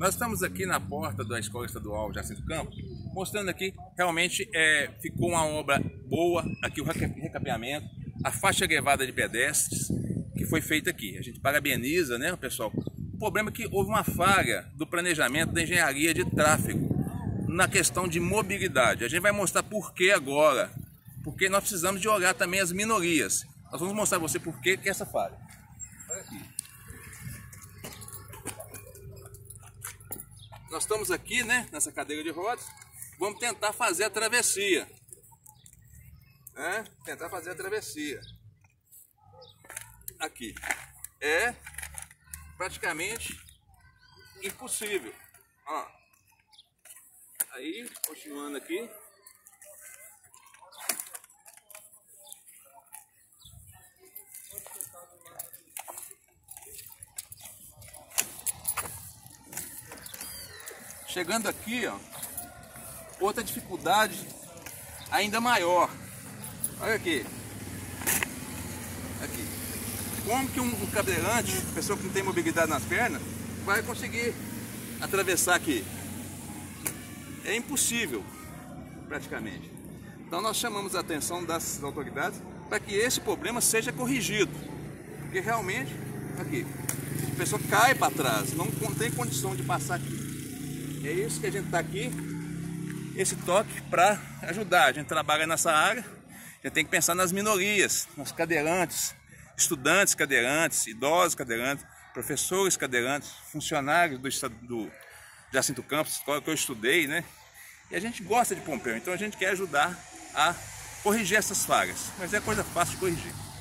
Nós estamos aqui na porta da Escola Estadual Jacinto Campos, mostrando aqui, realmente ficou uma obra boa, aqui o recapeamento, a faixa elevada de pedestres que foi feita aqui. A gente parabeniza, né, pessoal? O problema é que houve uma falha do planejamento da engenharia de tráfego na questão de mobilidade. A gente vai mostrar por que agora, porque nós precisamos de olhar também as minorias. Nós vamos mostrar a você por que essa falha. Olha aqui. Nós estamos aqui, né, nessa cadeira de rodas, vamos tentar fazer a travessia. Tentar fazer a travessia. Aqui. É praticamente impossível. Ó. Aí, continuando aqui. Chegando aqui, ó, outra dificuldade ainda maior. Olha aqui. Aqui. Como que um cadeirante, pessoa que não tem mobilidade nas pernas, vai conseguir atravessar aqui? É impossível, praticamente. Então nós chamamos a atenção das autoridades para que esse problema seja corrigido. Porque realmente, aqui, a pessoa cai para trás, não tem condição de passar aqui. É isso que a gente está aqui, esse toque para ajudar. A gente trabalha nessa área, a gente tem que pensar nas minorias, nos cadeirantes, estudantes cadeirantes, idosos cadeirantes, professores cadeirantes, funcionários do Jacinto Campos, escola que eu estudei, né? E a gente gosta de Pompeu, então a gente quer ajudar a corrigir essas falhas, mas é coisa fácil de corrigir.